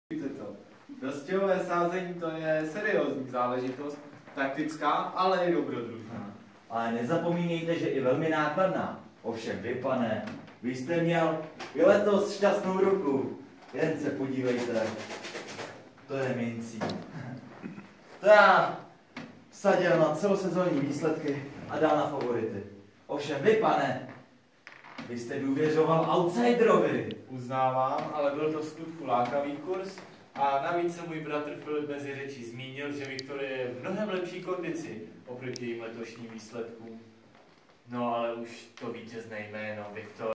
To. Dostihové sázení to je seriózní záležitost, taktická, ale i dobrodružná. Ale nezapomínejte, že i velmi nákladná. Ovšem vy, pane, vy jste měl i letos šťastnou ruku. Jen se podívejte. To je mincí. To já vsadil na celosezónní výsledky a dal na favority. Ovšem vy, pane, vy jste důvěřoval outsiderovi. Uznávám, ale byl to v skutku lákavý kurz a navíc se můj bratr Filip mezi řečí zmínil, že Viktorie je v mnohem lepší kondici oproti jejím letošním výsledkům. No ale už to vítězné jméno Viktor